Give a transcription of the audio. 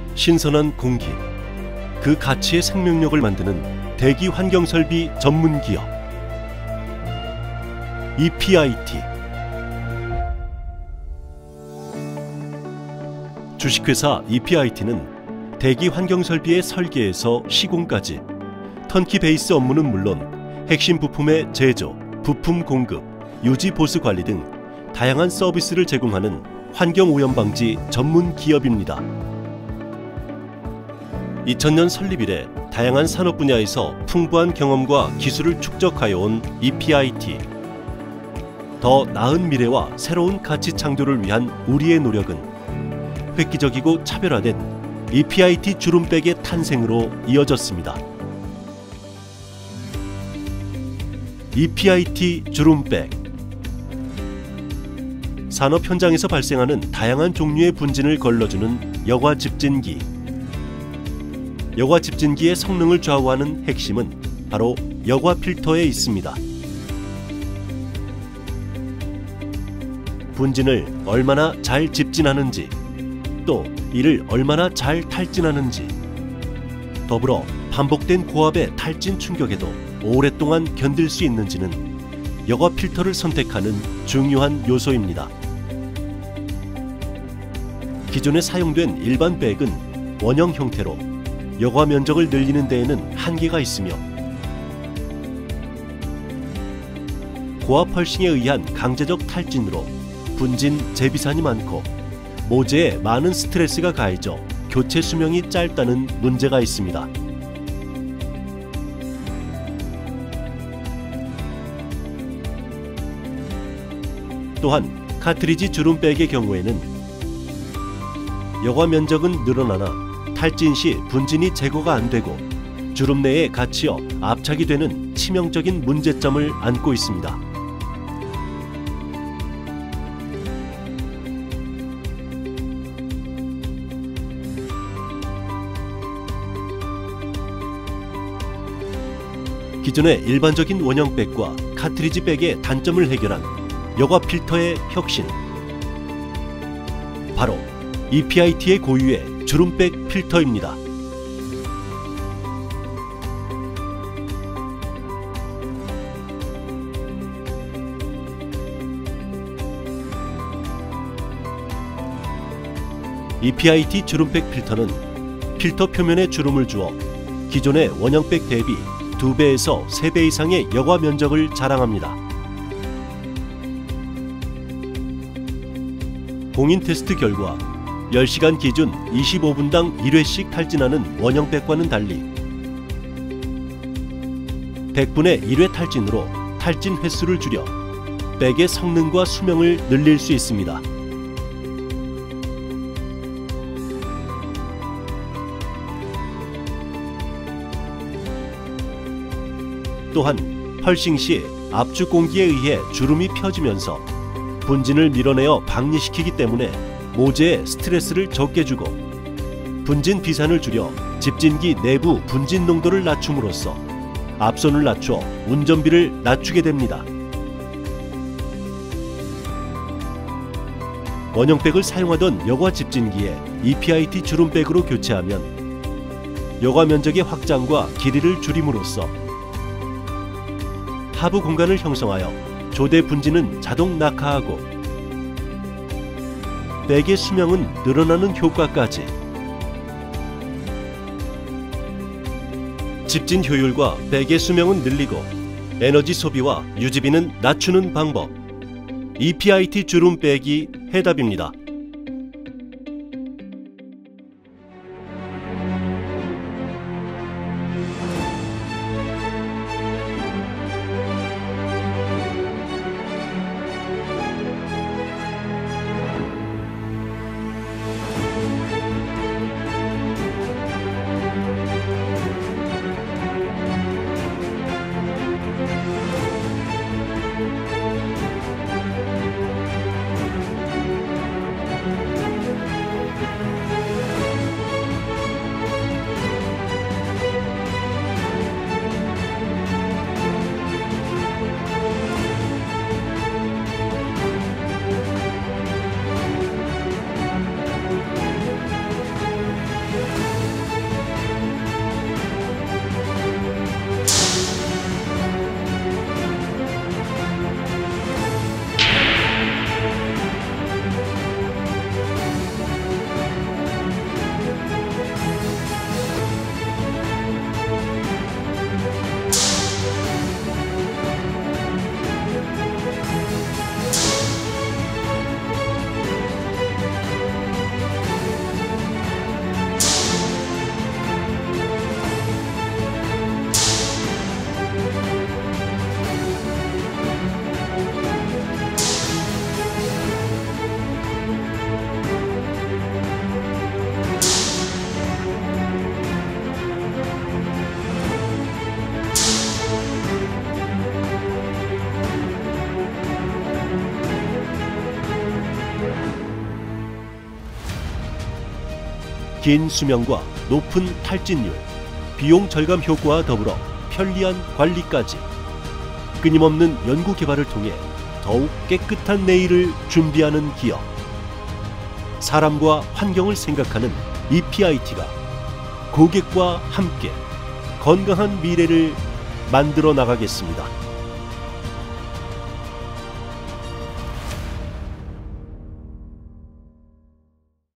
신선한 공기, 그 가치의 생명력을 만드는 대기 환경 설비 전문 기업 EPIT. 주식회사 EPIT는 대기 환경 설비의 설계에서 시공까지 턴키 베이스 업무는 물론 핵심 부품의 제조, 부품 공급, 유지 보수 관리 등 다양한 서비스를 제공하는 환경 오염 방지 전문 기업입니다. 2000년 설립 이래 다양한 산업 분야에서 풍부한 경험과 기술을 축적하여 온 EPIT. 더 나은 미래와 새로운 가치 창조를 위한 우리의 노력은 획기적이고 차별화된 EPIT 주름백의 탄생으로 이어졌습니다. EPIT 주름백. 산업 현장에서 발생하는 다양한 종류의 분진을 걸러주는 여과 집진기. 여과 집진기의 성능을 좌우하는 핵심은 바로 여과 필터에 있습니다. 분진을 얼마나 잘 집진하는지, 또 이를 얼마나 잘 탈진하는지, 더불어 반복된 고압의 탈진 충격에도 오랫동안 견딜 수 있는지는 여과 필터를 선택하는 중요한 요소입니다. 기존에 사용된 일반 백은 원형 형태로 여과 면적을 늘리는 데에는 한계가 있으며 고압 펄싱에 의한 강제적 탈진으로 분진 재비산이 많고 모재에 많은 스트레스가 가해져 교체 수명이 짧다는 문제가 있습니다. 또한 카트리지 주름백의 경우에는 여과 면적은 늘어나나 탈진 시 분진이 제거가 안 되고 주름 내에 갇혀 압착이 되는 치명적인 문제점을 안고 있습니다. 기존의 일반적인 원형백과 카트리지 백의 단점을 해결한 여과 필터의 혁신. 바로 EPIT의 고유의 주름백 필터입니다. EPIT 주름백 필터는 필터 표면에 주름을 주어 기존의 원형백 대비 2배에서 3배 이상의 여과 면적을 자랑합니다. 공인 테스트 결과 10시간 기준 25분당 1회씩 탈진하는 원형백과는 달리 100분의 1회 탈진으로 탈진 횟수를 줄여 백의 성능과 수명을 늘릴 수 있습니다. 또한 펄싱 시 압축 공기에 의해 주름이 펴지면서 분진을 밀어내어 박리시키기 때문에 모재에 스트레스를 적게 주고 분진 비산을 줄여 집진기 내부 분진 농도를 낮춤으로써 압선을 낮춰 운전비를 낮추게 됩니다. 원형백을 사용하던 여과 집진기에 EPIT 주름백으로 교체하면 여과 면적의 확장과 길이를 줄임으로써 하부 공간을 형성하여 조대 분진은 자동 낙하하고 백의 수명은 늘어나는 효과까지. 집진 효율과 백의 수명은 늘리고 에너지 소비와 유지비는 낮추는 방법. EPIT 주름백이 해답입니다. 긴 수명과 높은 탈진율, 비용 절감 효과와 더불어 편리한 관리까지 끊임없는 연구 개발을 통해 더욱 깨끗한 내일을 준비하는 기업. 사람과 환경을 생각하는 EPIT가 고객과 함께 건강한 미래를 만들어 나가겠습니다.